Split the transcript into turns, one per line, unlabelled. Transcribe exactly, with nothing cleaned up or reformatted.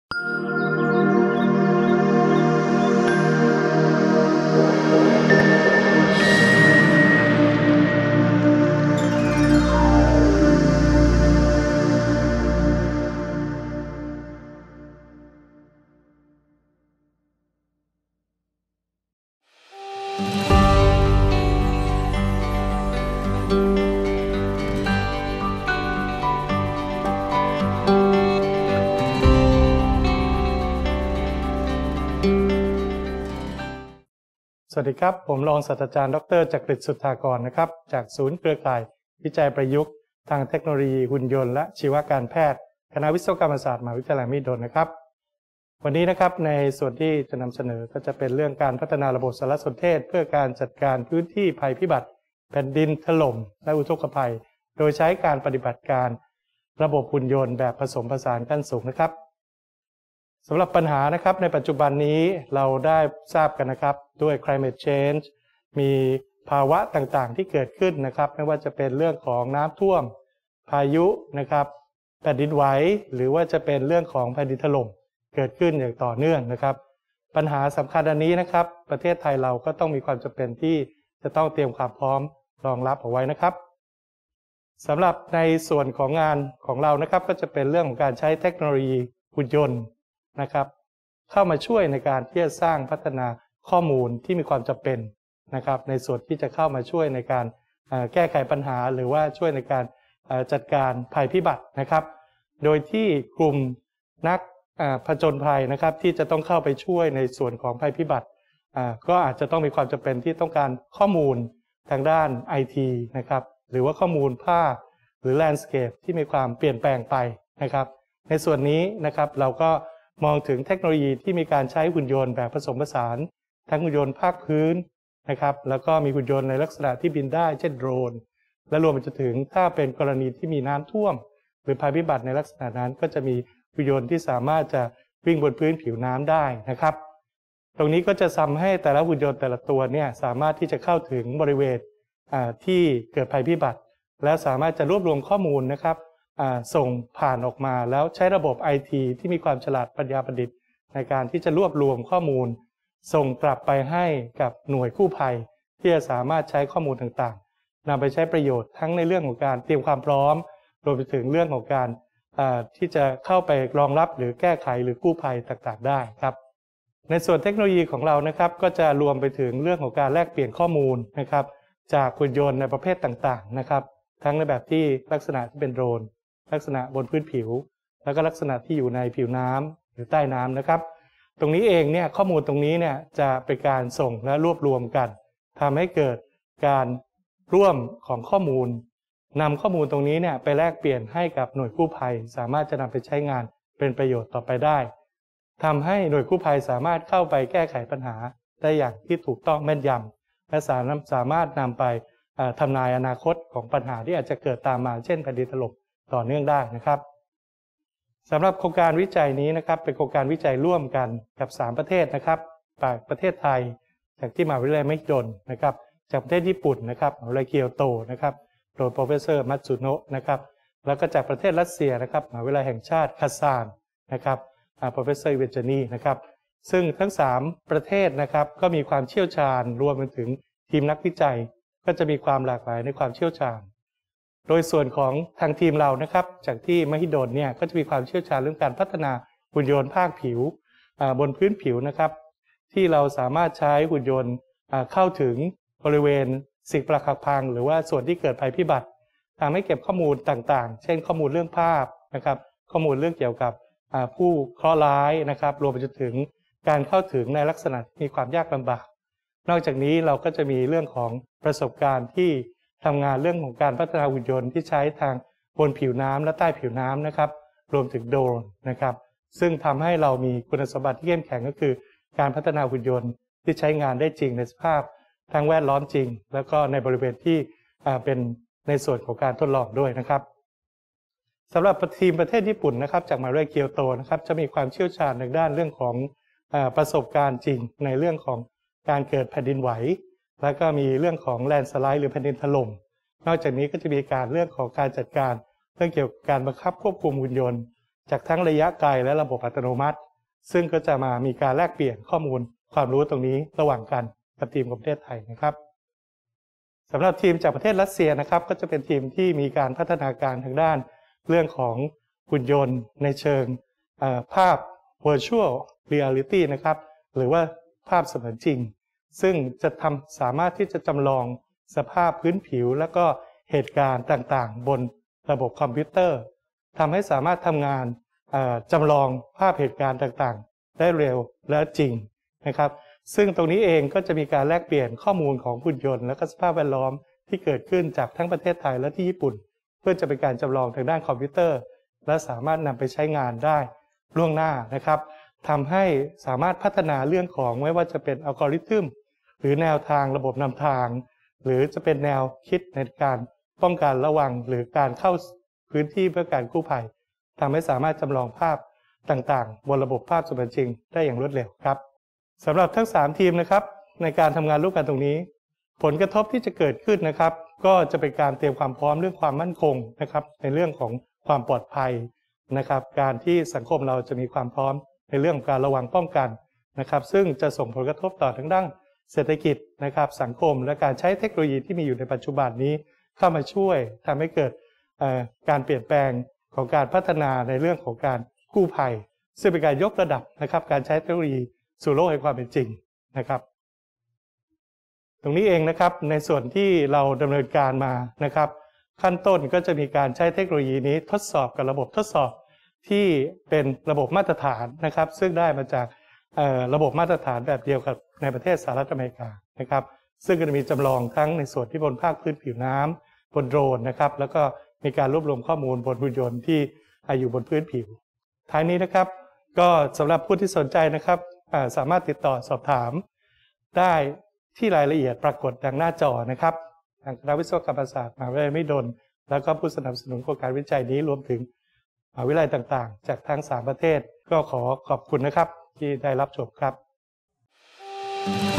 สวัสดีครับผมรองศาสตราจารย์ดรจักริดสุทธากรนะครับจากศูนย์เครือข่ายวิจัยประยุกต์ทางเทคโนโลยีหุ่นยนต์และชีวการแพทย์คณะวิศวกรรมศาสตร์มหาวิทยาลัยมหิดลนะครับวันนี้นะครับในส่วนที่จะนำเสนอก็จะเป็นเรื่องการพัฒนาระบบสารสนเทศเพื่อการจัดการพื้นที่ภัยพิบัติแผ่นดินถล่มและอุทกภัยโดยใช้การปฏิบัติการระบบหุ่นยนต์แบบผสมผสานขั้นสูงนะครับสำหรับปัญหานะครับในปัจจุบันนี้เราได้ทราบกันนะครับด้วย climate change มีภาวะต่างๆที่เกิดขึ้นนะครับไม่ว่าจะเป็นเรื่องของน้ำท่วมพายุนะครับแผ่นดินไหวหรือว่าจะเป็นเรื่องของแผ่นดินถล่มเกิดขึ้นอย่างต่อเนื่องนะครับปัญหาสำคัญอันนี้นะครับประเทศไทยเราก็ต้องมีความจำเป็นที่จะต้องเตรียมความพร้อมรองรับเอาไว้นะครับสำหรับในส่วนของงานของเรานะครับก็จะเป็นเรื่องของการใช้เทคโนโลยีหุ่นยนต์นะครับเข้ามาช่วยในการที่จะสร้างพัฒนาข้อมูลที่มีความจำเป็นนะครับในส่วนที่จะเข้ามาช่วยในการแก้ไขปัญหาหรือว่าช่วยในการจัดการภัยพิบัตินะครับโดยที่กลุ่มนักผจญภัยนะครับที่จะต้องเข้าไปช่วยในส่วนของภัยพิบัติก็อาจจะต้องมีความจำเป็นที่ต้องการข้อมูลทางด้าน ไอ ที นะครับหรือว่าข้อมูลภาพหรือ landscape ที่มีความเปลี่ยนแปลงไปนะครับในส่วนนี้นะครับเราก็มองถึงเทคโนโลยีที่มีการใช้หุ่นยนต์แบบผสมผสานทั้งหุ่นยนต์ภาคพื้นนะครับแล้วก็มีหุ่นยนต์ในลักษณะที่บินได้เช่นโดรนและรวมไปจนถึงถ้าเป็นกรณีที่มีน้ำท่วมหรือภัยพิบัติในลักษณะนั้นก็จะมีหุ่นยนต์ที่สามารถจะวิ่งบนพื้นผิวน้ำได้นะครับตรงนี้ก็จะทำให้แต่ละหุ่นยนต์แต่ละตัวเนี่ยสามารถที่จะเข้าถึงบริเวณที่เกิดภัยพิบัติและสามารถจะรวบรวมข้อมูลนะครับส่งผ่านออกมาแล้วใช้ระบบ ไอ ที ที่มีความฉลาดปัญญาประดิษฐ์ในการที่จะรวบรวมข้อมูลส่งกลับไปให้กับหน่วยกู้ภัยที่จะสามารถใช้ข้อมูลต่างๆนำไปใช้ประโยชน์ทั้งในเรื่องของการเตรียมความพร้อมรวมไปถึงเรื่องของการที่จะเข้าไปรองรับหรือแก้ไขหรือกู้ภัยต่างๆได้ครับในส่วนเทคโนโลยีของเรานะครับก็จะรวมไปถึงเรื่องของการแลกเปลี่ยนข้อมูลนะครับจากหุ่นยนต์ในประเภทต่างๆนะครับทั้งในแบบที่ลักษณะที่เป็นโดรนลักษณะบนพื้นผิวแล้วก็ลักษณะที่อยู่ในผิวน้ำหรือใต้น้ำนะครับตรงนี้เองเนี่ยข้อมูลตรงนี้เนี่ยจะเป็นการส่งและรวบรวมกันทำให้เกิดการร่วมของข้อมูลนำข้อมูลตรงนี้เนี่ยไปแลกเปลี่ยนให้กับหน่วยกู้ภัยสามารถจะนำไปใช้งานเป็นประโยชน์ต่อไปได้ทำให้หน่วยกู้ภัยสามารถเข้าไปแก้ไขปัญหาได้อย่างที่ถูกต้องแม่นยำและสามารถนำไปทำนายอนาคตของปัญหาที่อาจจะเกิดตามมาเช่นแผ่นดินถล่มต่อเนื่องได้นะครับสำหรับโครงการวิจัยนี้นะครับเป็นโครงการวิจัยร่วมกันกับสามประเทศนะครับจากประเทศไทยจากที่มหาวิทยาลัยมหิดลนะครับจากประเทศญี่ปุ่นนะครับมหาวิทยาลัยเกียวโตนะครับโดย Professor Matsuno นะครับแล้วก็จากประเทศรัสเซียนะครับมหาวิทยาลัยแห่งชาติคาซานนะครับ Professor Evgeny นะครับซึ่งทั้งสามประเทศนะครับก็มีความเชี่ยวชาญรวมไปถึงทีมนักวิจัยก็จะมีความหลากหลายในความเชี่ยวชาญโดยส่วนของทางทีมเรานะครับจากที่มหิดลเนี่ยก็จะมีความเชี่ยวชาญเรื่องการพัฒนาหุ่นยนต์ภาคผิวบนพื้นผิวนะครับที่เราสามารถใช้หุ่นยนต์เข้าถึงบริเวณสิ่งปรักหักพังหรือว่าส่วนที่เกิดภัยพิบัติทำให้เก็บข้อมูลต่างๆเช่นข้อมูลเรื่องภาพนะครับข้อมูลเรื่องเกี่ยวกับผู้เคราะห์ร้ายนะครับรวมไปจนถึงการเข้าถึงในลักษณะที่มีความยากลำบากนอกจากนี้เราก็จะมีเรื่องของประสบการณ์ที่ทำงานเรื่องของการพัฒนาหุ่นยนต์ที่ใช้ทางบนผิวน้ำและใต้ผิวน้ำนะครับรวมถึงโดรนนะครับซึ่งทำให้เรามีคุณสมบัติที่เข้มแข็งก็คือการพัฒนาหุ่นยนต์ที่ใช้งานได้จริงในสภาพทางแวดล้อมจริงแล้วก็ในบริเวณที่เป็นในส่วนของการทดลองด้วยนะครับสำหรับทีมประเทศญี่ปุ่นนะครับจากมหาวิทยาลัยเกียวโตนะครับจะมีความเชี่ยวชาญในด้านเรื่องของประสบการณ์จริงในเรื่องของการเกิดแผ่นดินไหวแล้วก็มีเรื่องของแลนด์สไลด์หรือแผ่นดินถล่มนอกจากนี้ก็จะมีการเรื่องของการจัดการเรื่องเกี่ยวกับการบังคับควบคุมหุ่นยนต์จากทั้งระยะไกลและระบบอัตโนมัติซึ่งก็จะมามีการแลกเปลี่ยนข้อมูลความรู้ตรงนี้ระหว่างกันกับทีมของประเทศไทยนะครับสำหรับทีมจากประเทศรัสเซียนะครับก็จะเป็นทีมที่มีการพัฒนาการทางด้านเรื่องของหุ่นยนต์ในเชิงภาพ virtual reality นะครับหรือว่าภาพเสมือนจริงซึ่งจะทำสามารถที่จะจำลองสภาพพื้นผิวและก็เหตุการณ์ต่างๆบนระบบคอมพิวเตอร์ทำให้สามารถทำงานจำลองภาพเหตุการณ์ต่างๆได้เร็วและจริงนะครับซึ่งตรงนี้เองก็จะมีการแลกเปลี่ยนข้อมูลของหุ่นยนต์และก็สภาพแวดล้อมที่เกิดขึ้นจากทั้งประเทศไทยและที่ญี่ปุ่นเพื่อจะเป็นการจำลองทางด้านคอมพิวเตอร์และสามารถนำไปใช้งานได้ล่วงหน้านะครับทำให้สามารถพัฒนาเรื่องของไม่ว่าจะเป็นอัลกอริทึมหรือแนวทางระบบนำทางหรือจะเป็นแนวคิดในการป้องกันระวังหรือการเข้าพื้นที่เพื่อการกู้ภัยทำให้สามารถจำลองภาพต่างๆบนระบบภาพเสมือนจริงได้อย่างรวดเร็วครับสำหรับทั้งสามทีมนะครับในการทำงานร่วมกันตรงนี้ผลกระทบที่จะเกิดขึ้นนะครับก็จะเป็นการเตรียมความพร้อมเรื่องความมั่นคงนะครับในเรื่องของความปลอดภัยนะครับการที่สังคมเราจะมีความพร้อมในเรื่องของการระวังป้องกันนะครับซึ่งจะส่งผลกระทบต่อทั้งด้านเศรษฐกิจนะครับสังคมและการใช้เทคโนโลยีที่มีอยู่ในปัจจุบันนี้เข้ามาช่วยทำให้เกิดการเปลี่ยนแปลงของการพัฒนาในเรื่องของการกู้ภัยซึ่งเป็นการยกระดับนะครับการใช้เทคโนโลยีสู่โลกแห่งความเป็นจริงนะครับตรงนี้เองนะครับในส่วนที่เราดำเนินการมานะครับขั้นต้นก็จะมีการใช้เทคโนโลยีนี้ทดสอบกับระบบทดสอบที่เป็นระบบมาตรฐานนะครับซึ่งได้มาจากระบบมาตรฐานแบบเดียวกับในประเทศสหรัฐอเมริกานะครับซึ่งก็จะมีจำลองทั้งในส่วนที่บนภาคพื้นผิวน้ำบนโดรนนะครับแล้วก็มีการรวบรวมข้อมูลบนหุ่นยนต์ที่อยู่บนพื้นผิวท้ายนี้นะครับก็สำหรับผู้ที่สนใจนะครับสามารถติดต่อสอบถามได้ที่รายละเอียดปรากฏดังหน้าจอนะครับทางคณะวิศวกรรมศาสตร์มหาวิทยาลัยมหิดลแล้วก็ผู้สนับสนุนโครงการวิจัยนี้รวมถึงมหาวิทยาลัยต่างๆจากทั้งสามประเทศก็ขอขอบคุณนะครับที่ได้รับชมครับ